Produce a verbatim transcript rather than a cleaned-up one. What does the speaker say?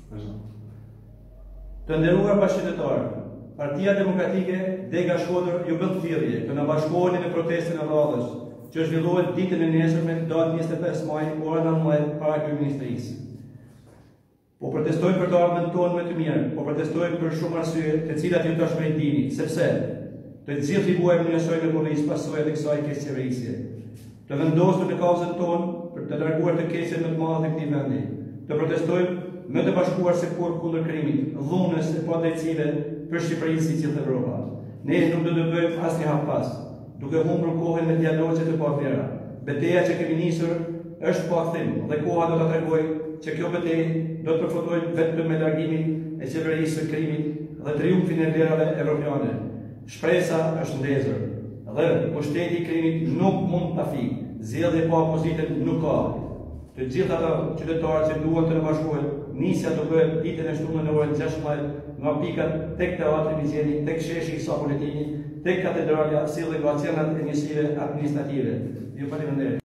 Të nderuar bashkëqytetarë, Partia Demokratike Dega Shkodër ju bën thirrje të na bashkoheni në protestën e radhës që zhvillohet ditën e nesërme datë njëzet e pesë maj ora nëntëmbëdhjetë para kryeministrisë. Po protestojmë për të ardhmen tonë më të mirë, po protestojmë për shumë arsye të cilat ju tashmë i dini, sepse të gjithë i vuajmë në nësojnë në policisë pasojë dhe kësaj keqësirësie. Të vendosur në kauzën tonë për të larguar të keqen më të madhe të këtij vendi. Të protestojmë më të bashkuar se kur kundër krimit, dhunës e padrejtësive për Shqipërinë si gjithë Evropa. Ne nuk do të bëjmë asnjë hap pas, duke humbur kohën me dialogje të pavlera. Betejë që kemi nisur është pa kthim dhe koha do ta tregojë që kjo betejë do të përfundojë vetëm me largimin e qeverisë së krimit dhe triumfin e vlerave evropiane. Shpresa është ndezur dhe pushteti i krimit nuk mund ta fikë. Zgjedhje pa opozitën nuk ka. Të gjithë ata qytetarë që duan të në bashkohen, nisja të bëhet ditën e shtunë në orën gjashtëmbëdhjetë nga pikat tek teatri Mizjeni, tek sheshi i Sa Politini, tek katedralja, si dhe nga qendrat e njësive administrative. Ju faleminderit.